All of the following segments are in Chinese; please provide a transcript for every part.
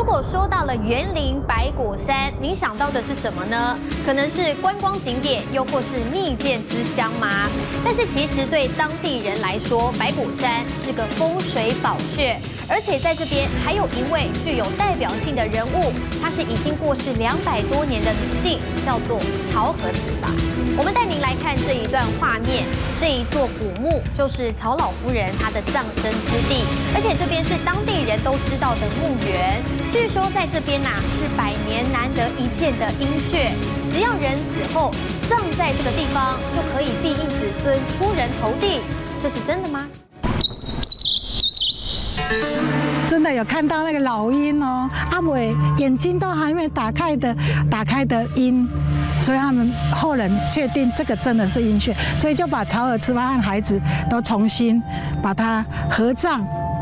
果说到了园林百果山，您想到的是什么呢？可能是观光景点，又或是蜜饯之乡吗？但是其实对当地人来说，百果山是个风水宝穴，而且在这边还有一位具有代表性的人物，她是已经过世200多年的女性，叫做曹和子吧。我们带您来看这一段画面，这一座古墓就是曹老夫人她的葬身之地，而且这边是当地人都知道的墓园。据说在这边是100年难得一见的阴穴，只要人死后葬在这个地方，就可以庇荫子孙出人头地，这是真的吗？ 真的有看到那个老鹰哦，阿伟眼睛都还没打开的鹰，所以他们后人确定这个真的是鹰穴，所以就把曹和慈发和孩子都重新把它合葬。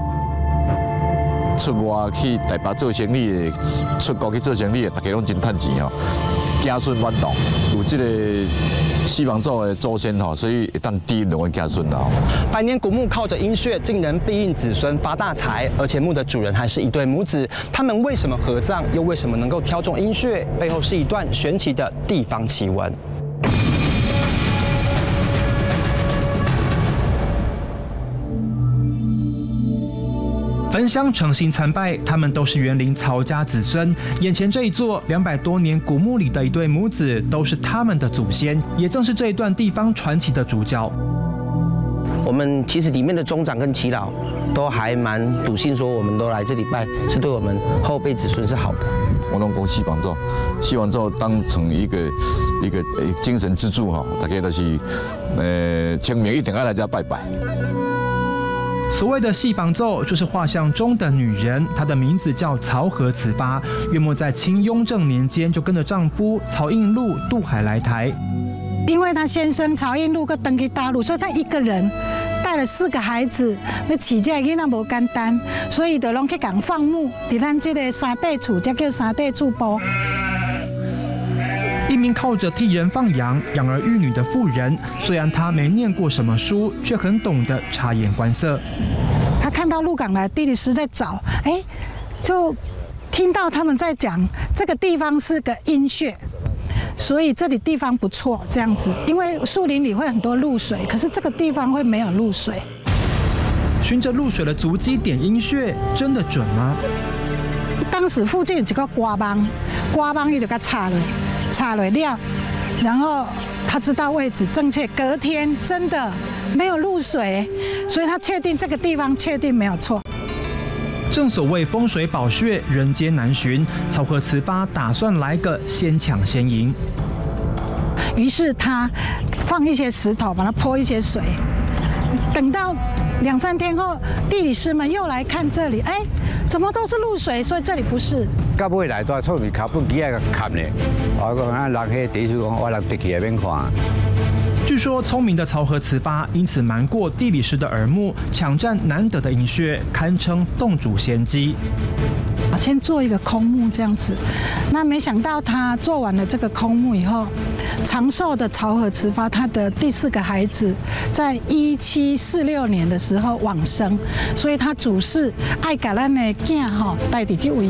出外去台北做生意的，出国去做生意的，大家拢真趁钱哦，子孙满堂，有这个西王祖的祖先吼，所以会当庇荫两位子孙啦。 百年古墓靠着鹰穴，竟能庇荫子孙发大财，而且墓的主人还是一对母子。他们为什么合葬，又为什么能够挑中鹰穴？背后是一段玄奇的地方奇闻。焚香诚心参拜，他们都是园林曹家子孙。眼前这一座200多年古墓里的一对母子，都是他们的祖先，也正是这一段地方传奇的主角。 我们其实里面的宗长跟耆老都还蛮笃信，说我们都来这里拜，是对我们后辈子孙是好的。 我拢讲西王祖当成一个精神支柱哈，大家都是清明一定要来这拜拜。 所谓的戏榜奏，就是画像中的女人，她的名字叫曹和慈发，约莫在清雍正年间就跟着丈夫曹应禄渡海来台。 因为她先生曹应禄个登去大陆，所以她一个人带了4个孩子，要饲这个囡仔无简单，所以就拢去共放牧，伫咱这个山地厝，才叫山地厝埔。 一名靠着替人放羊、养儿育女的妇人，虽然她没念过什么书，却很懂得察言观色。 她看到鹿港来地理师在找，就听到他们在讲这个地方是个阴穴，所以这里地方不错，这样子。因为树林里会很多露水，可是这个地方会没有露水。 循着露水的足迹点阴穴，真的准吗？ 当时附近有一个瓜帮，伊就给插了料，然后他知道位置正确，隔天真的没有露水，所以他确定这个地方确定没有错。 正所谓风水宝穴，人间难寻。曹和慈发打算来个先抢先赢， 于是他放一些石头，把它泼一些水，等到2、3天后，地理师们又来看这里，怎么都是露水，所以这里不是。 到尾来到厝里脚本机个看呢，我讲人迄地主讲，我人直去那边看。 据说聪明的曹和慈发因此瞒过地理师的耳目，抢占难得的阴穴，堪称洞主先机。 先做一个空墓这样子，那没想到他做完了这个空墓以后，长寿的曹和慈发他的第4个孩子，在1746年的时候往生，所以他主事爱把咱的囝带伫这位。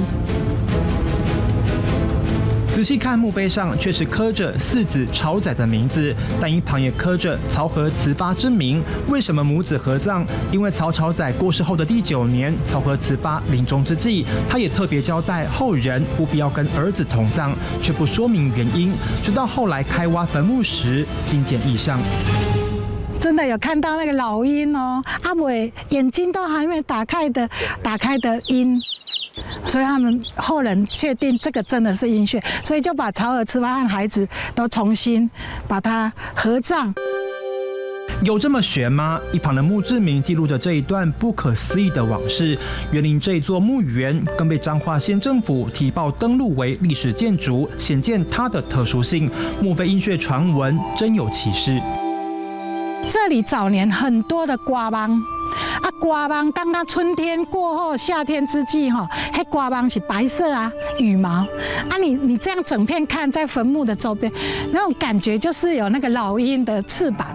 仔细看墓碑上，却是刻着4子曹载的名字，但一旁也刻着曹和慈发之名。为什么母子合葬？因为曹载过世后的第9年，曹和慈发临终之际，他也特别交代后人务必要跟儿子同葬，却不说明原因。直到后来开挖坟墓时，惊见异象。 真的有看到那个老鹰哦，阿伟眼睛都还没打开的鹰。所以他们后人确定这个真的是阴穴，所以就把曹和慈发和孩子都重新把它合葬。 有这么悬吗？一旁的墓志铭记录着这一段不可思议的往事。园林这一座墓园更被彰化县政府提报登录为历史建筑，显见它的特殊性。墓碑阴穴传闻真有其事。 这里早年很多的瓜帮。瓜帮当它春天过后，夏天之际，那瓜帮是白色羽毛你这样整片看，在坟墓的周边，那种感觉就是有那个老鹰的翅膀。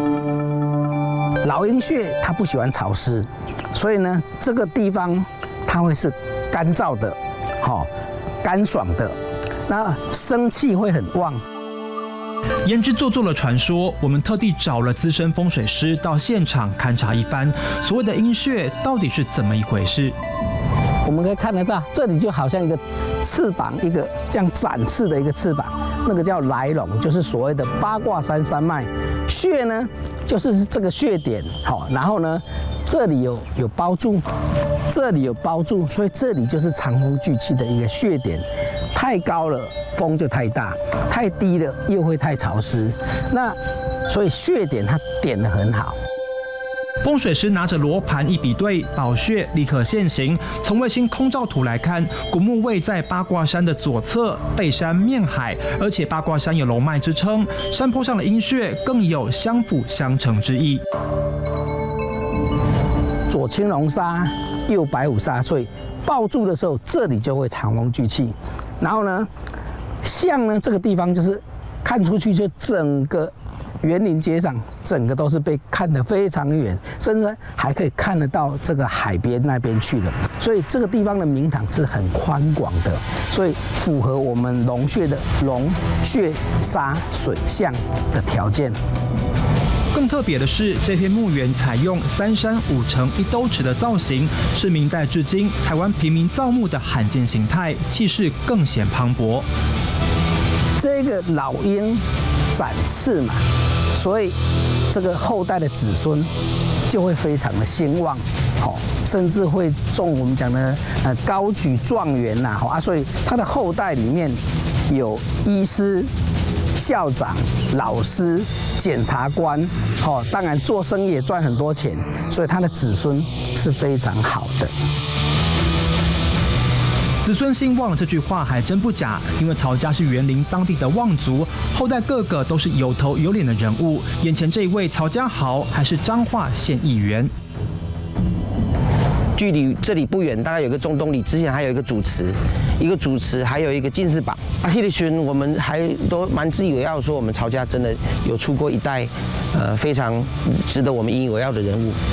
老鹰穴它不喜欢潮湿，所以呢，这个地方它会是干燥的，干爽的，那生气会很旺。 言之做作的传说，我们特地找了资深风水师到现场勘察一番，所谓的阴穴到底是怎么一回事？ 我们可以看得到，这里就好像一个翅膀，一个这样展翅的一个翅膀，那个叫来龙，就是所谓的八卦山山脉。穴呢，就是这个穴点，然后呢，这里有包住，这里有包住，所以这里就是藏风聚气的一个穴点。太高了，风就太大；太低了，又会太潮湿。那所以穴点它点得很好。 风水师拿着罗盘一比对，宝穴立刻现形。从卫星空照图来看，古墓位在八卦山的左侧，背山面海，而且八卦山有龙脉之称，山坡上的阴穴更有相辅相成之意。 左青龙砂，右白虎砂，所以抱住的时候，这里就会藏风聚气。然后呢，像呢这个地方就是看出去就整个园林街上，整个都是被看得非常远，甚至还可以看得到这个海边那边去的。所以这个地方的明堂是很宽广的，所以符合我们龙穴的龙穴沙水象的条件。 更特别的是，这片墓园采用3山5城1兜池的造型，是明代至今台湾平民造墓的罕见形态，气势更显磅礴。 这个老鹰展翅嘛，所以这个后代的子孙就会非常的兴旺，甚至会中我们讲的高举状元呐，所以他的后代里面有医师、校长、老师、检察官，当然做生意也赚很多钱，所以他的子孙是非常好的。 子孙兴旺这句话还真不假，因为曹家是园林当地的望族，后代个个都是有头有脸的人物。眼前这一位曹家豪还是彰化县议员。 距离这里不远，大概有个中东里，之前还有一个主持，还有一个进士榜。那时候我们还都蛮自以为傲，说我们曹家真的有出过一代，非常值得我们引以为傲的人物。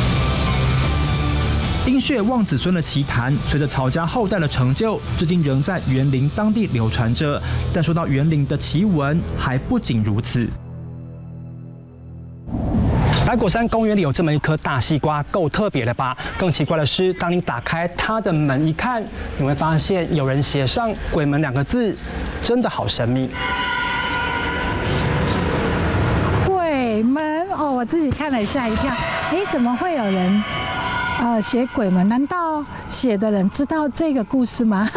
阴穴望子孙的奇谈，随着曹家后代的成就，至今仍在园林当地流传着。但说到园林的奇闻，还不仅如此。 百果山公园里有这么一颗大西瓜，够特别了吧？更奇怪的是，当你打开它的门一看，你会发现有人写上“鬼门”2个字，真的好神秘。 鬼门哦，我自己看了吓一跳，怎么会有人写鬼门？难道写的人知道这个故事吗？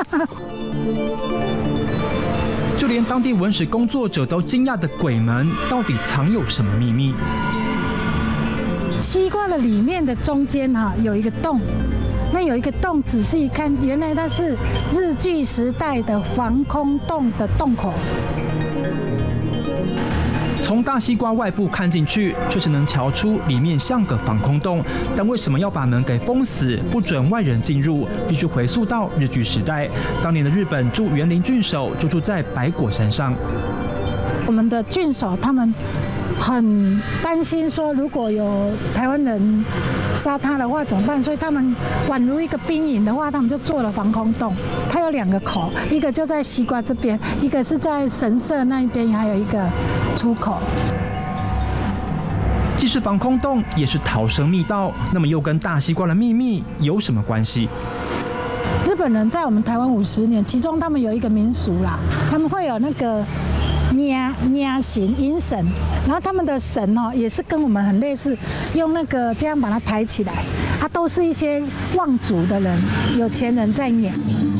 就连当地文史工作者都惊讶的鬼门，到底藏有什么秘密？ 西瓜的里面的中间有一个洞，那有一个洞，仔细一看，原来它是日据时代的防空洞的洞口。 从大西瓜外部看进去，确实能瞧出里面像个防空洞，但为什么要把门给封死，不准外人进入？必须回溯到日据时代，当年的日本驻园林郡守就住在百果山上。 我们的郡守他们很担心说，如果有台湾人杀他的话怎么办？所以他们宛如一个兵营的话，他们就做了防空洞。它有2个口，一个就在西瓜这边，一个是在神社那一边，还有一个出口。 既是防空洞，也是逃生密道，那么又跟大西瓜的秘密有什么关系？ 日本人在我们台湾50年，其中他们有一个民俗啦，他们会有那个捏神迎神，然后他们的神也是跟我们很类似，用那个这样把它抬起来，它都是一些望族的人、有钱人在演。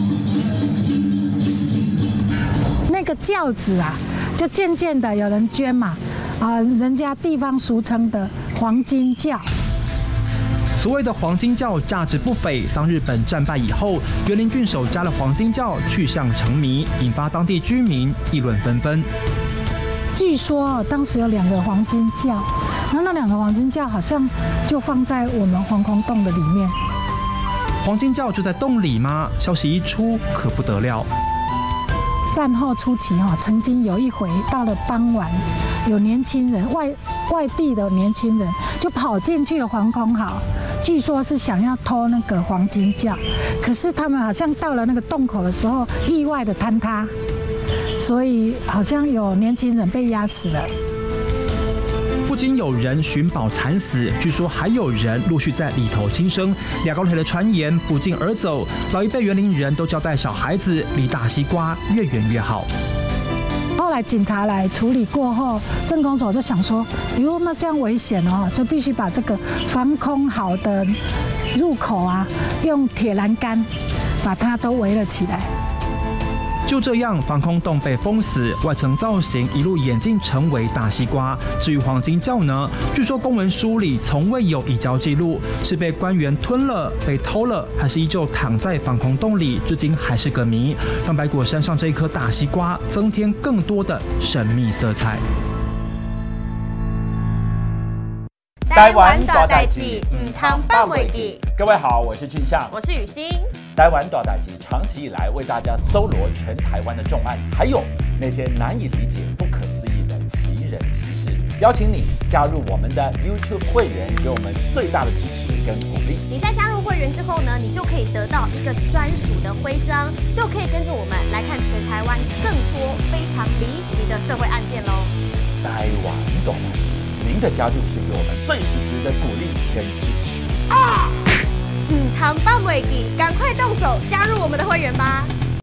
那个轿子就渐渐的有人捐嘛，人家地方俗称的黄金轿。 所谓的黄金轿价值不菲，当日本战败以后，园林郡守加了黄金轿，去向成谜，引发当地居民议论纷纷。 据说当时有2个黄金轿，然后那2个黄金轿好像就放在我们防空洞的里面。 黄金轿就在洞里吗？消息一出，可不得了。 战后初期曾经有一回到了傍晚，有年轻人外地的年轻人就跑进去了防空壕，据说是想要偷那个黄金窖，可是他们好像到了那个洞口的时候，意外的坍塌，所以好像有年轻人被压死了。 不仅有人寻宝惨死，据说还有人陆续在里头轻生。俩高腿的传言不胫而走，老一辈园林人都交代小孩子离大西瓜越远越好。 后来警察来处理过后，镇公所就想说，哟，那这样危险哦，所以必须把这个防空壕的入口啊，用铁栏杆把它都围了起来。 就这样，防空洞被封死，外层造型一路演进成为大西瓜。至于黄金窖呢？据说公文书里从未有移交记录，是被官员吞了、被偷了，还是依旧躺在防空洞里，至今还是个谜，让百果山上这一颗大西瓜增添更多的神秘色彩。 台湾大代志，唔通放袂记。各位好，我是俊相， 我是雨欣。 台湾大代志长期以来为大家搜罗全台湾的重案，还有那些难以理解、不可思议的奇人奇事，邀请你加入我们的 YouTube 会员，给我们最大的支持跟鼓励。 你在加入会员之后呢，你就可以得到一个专属的徽章，就可以跟着我们来看全台湾更多非常离奇的社会案件喽。 台湾大代志，您的加入是给我们最实质的鼓励跟支持啊！ 唔通放袂记，赶快动手加入我们的会员吧！